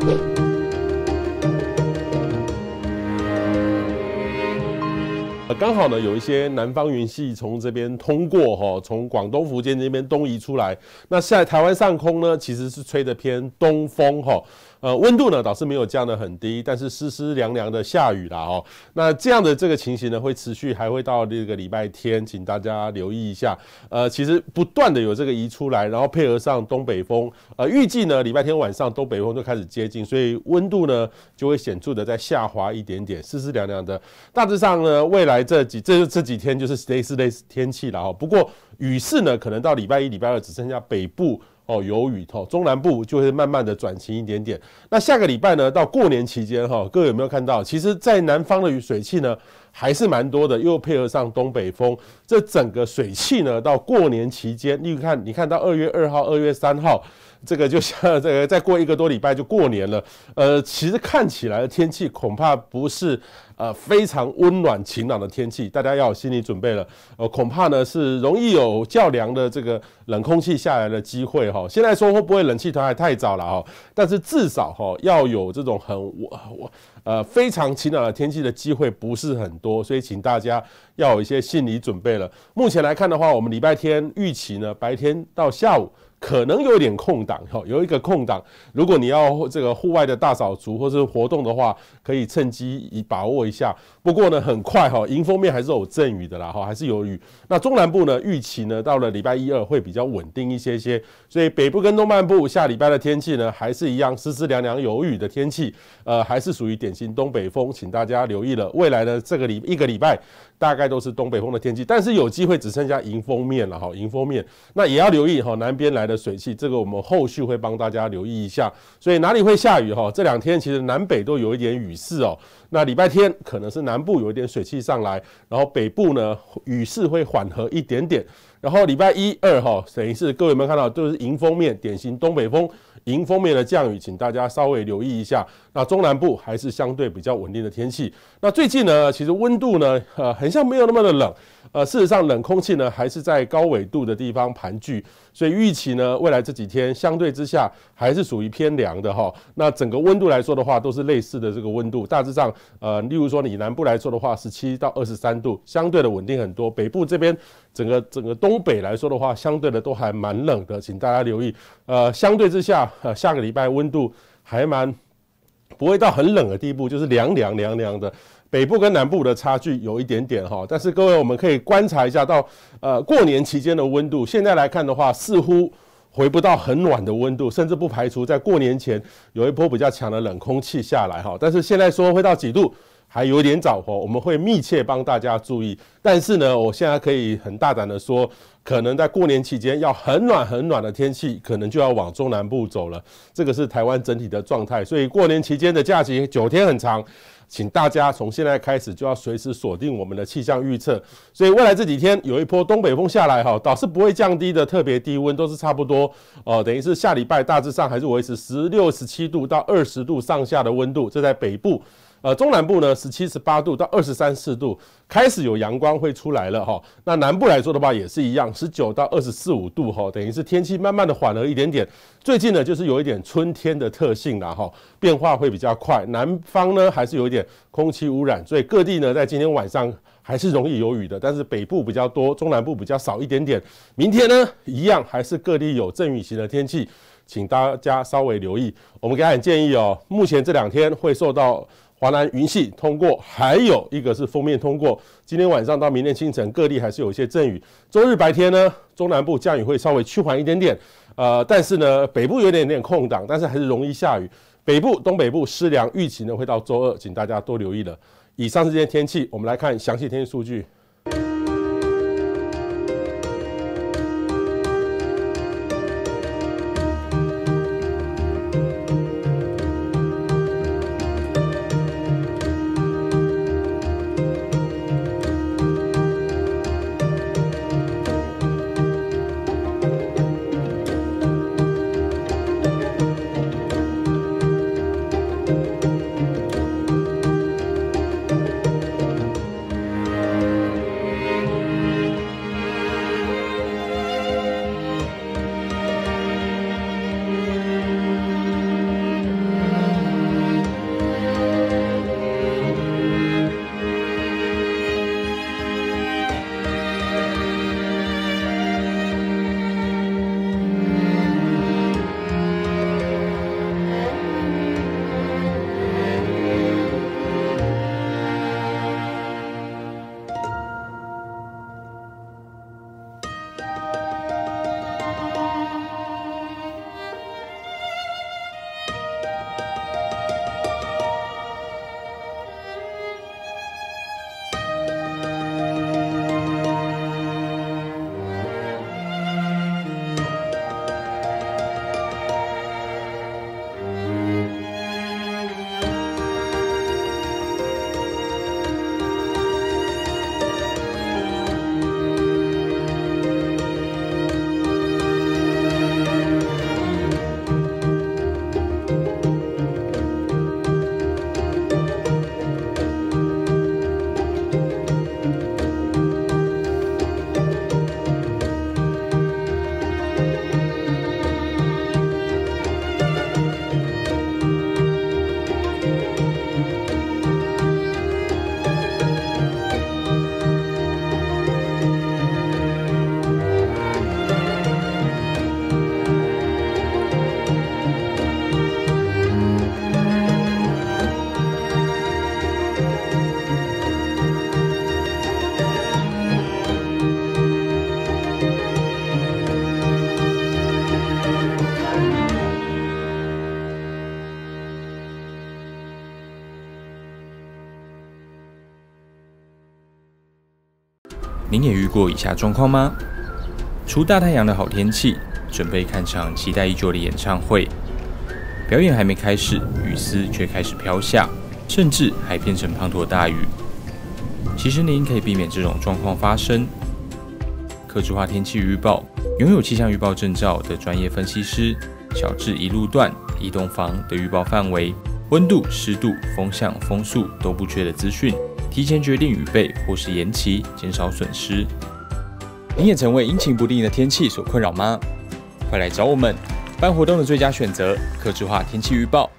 刚好呢，有一些南方云系从这边通过哈，从广东、福建这边东移出来。那现在台湾上空呢，其实是吹的偏东风哈。温度呢倒是没有降得很低，但是湿湿凉凉的下雨啦哦。那这样的这个情形呢，会持续，还会到这个礼拜天，请大家留意一下。其实不断的有这个移出来，然后配合上东北风，预计呢礼拜天晚上东北风就开始接近，所以温度呢就会显著的在下滑一点点，湿湿凉凉的。大致上呢，未来这几天就是类似天气了哦。不过雨势呢，可能到礼拜一、礼拜二只剩下北部。有雨，中南部就会慢慢的转晴一点点。那下个礼拜呢，到过年期间各位有没有看到？其实，在南方的水汽呢还是蛮多的，又配合上东北风，这整个水汽呢，到过年期间，你看到2月2号、2月3号，这个就像这个再过1个多礼拜就过年了。其实看起来的天气恐怕不是非常温暖晴朗的天气，大家要有心理准备了。恐怕呢是容易有较凉的这个冷空气下来的机会哈。现在说会不会冷气团还太早了哈，但是至少要有这种非常晴朗的天气的机会不是很多，所以请大家要有一些心理准备了。目前来看的话，我们礼拜天预期呢，白天到下午可能有一点空档，有一个空档。如果你要这个户外的大扫除或是活动的话，可以趁机把握一下。不过呢，很快迎风面还是有阵雨的啦，还是有雨。那中南部呢，预期呢到了礼拜1、2会比较稳定一些。所以北部跟东半部下礼拜的天气呢，还是一样湿湿凉凉有雨的天气，还是属于典型东北风，请大家留意了。未来呢，一个礼拜大概都是东北风的天气，但是有机会只剩下迎风面了迎风面。那也要留意南边来的水汽，这个我们后续会帮大家留意一下。所以哪里会下雨这2天其实南北都有一点雨势哦。那礼拜天可能是南部有一点水汽上来，然后北部呢雨势会缓和一点点。然后礼拜1、2等于是各位有没有看到，都是迎风面，典型东北风迎风面的降雨，请大家稍微留意一下。那中南部还是相对比较稳定的天气。那最近呢，其实温度呢，很像没有那么的冷。事实上冷空气呢还是在高纬度的地方盘踞，所以预期呢未来这几天相对之下还是属于偏凉的那整个温度来说的话，都是类似的这个温度，大致上例如说你南部来说的话，17到23度，相对的稳定很多。北部这边整个东北来说的话，相对的都还蛮冷的，请大家留意。相对之下，下个礼拜温度还不会到很冷的地步，就是凉凉的。北部跟南部的差距有一点点但是各位我们可以观察一下到过年期间的温度，现在来看的话，似乎回不到很暖的温度，甚至不排除在过年前有一波比较强的冷空气下来但是现在说会到几度还有点早我们会密切帮大家注意。但是呢，我现在可以很大胆的说，可能在过年期间要很暖的天气，可能就要往中南部走了。这个是台湾整体的状态，所以过年期间的假期9天很长，请大家从现在开始就要随时锁定我们的气象预测。所以未来这几天有一波东北风下来倒是不会降低的特别低温，都是差不多等于是下礼拜大致上还是维持16、17度到20度上下的温度，这在北部。中南部呢17、18度到23、24度，开始有阳光会出来了那南部来说的话也是一样，19到24、25度等于是天气慢慢的缓和一点点。最近呢就是有一点春天的特性啦变化会比较快。南方呢还是有一点空气污染，所以各地呢在今天晚上还是容易有雨的，但是北部比较多，中南部比较少一点点。明天呢一样还是各地有阵雨型的天气，请大家稍微留意。我们给大家建议目前这2天会受到华南云系通过，还有一个是锋面通过。今天晚上到明天清晨，各地还是有一些阵雨。周日白天呢，中南部降雨会稍微趋缓一点点，但是呢，北部有点空档，但是还是容易下雨。北部、东北部湿凉，预期呢会到周2，请大家多留意了。以上是这些天气，我们来看详细天气数据。 您也遇过以下状况吗？出大太阳的好天气，准备看场期待已久的演唱会，表演还没开始，雨丝却开始飘下，甚至还变成滂沱大雨。其实您可以避免这种状况发生。客制化天气预报，拥有气象预报证照的专业分析师，小至一路段、一栋房的预报范围、温度、湿度、风向、风速都不缺的资讯，提前决定预备或是延期，减少损失。你也曾为阴晴不定的天气所困扰吗？快来找我们！办活动的最佳选择，客制化天气预报。